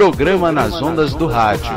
programa nas ondas do rádio.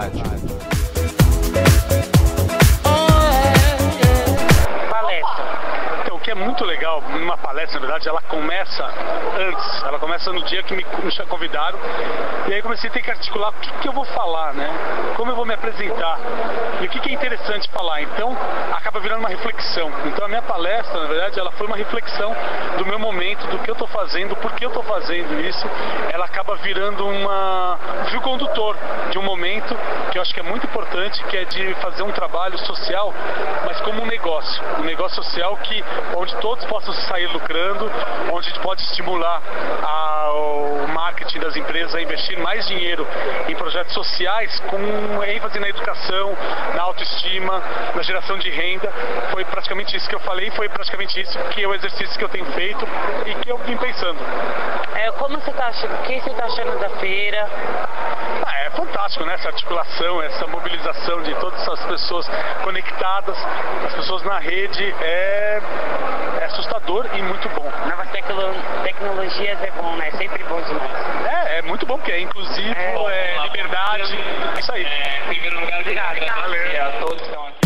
Que é muito legal, numa palestra, na verdade, ela começa antes, ela começa no dia que me convidaram, e aí comecei a ter que articular o que eu vou falar, né? Como eu vou me apresentar, e o que é interessante falar. Então, acaba virando uma reflexão. Então, a minha palestra, na verdade, ela foi uma reflexão do meu momento, do que eu estou fazendo, por que eu estou fazendo isso. Ela acaba virando um fio condutor de um momento que eu acho que é muito importante, que é de fazer um trabalho social, mas como um negócio social onde todos possam sair lucrando, onde a gente pode estimular o marketing das empresas a investir mais dinheiro em projetos sociais com ênfase na educação, na autoestima, na geração de renda. Foi praticamente isso que eu falei, foi praticamente isso que é o exercício que eu tenho feito e que eu vim pensando. Como você está achando? O que você está achando da feira? É fantástico, né? Essa articulação, essa mobilização de todas as pessoas conectadas, as pessoas na rede, é assustador e muito bom. Novas tecnologias é bom, né? Sempre bom demais. É muito bom, porque é inclusivo, liberdade, isso aí. Em primeiro lugar, obrigado. Valeu. A todos que estão aqui.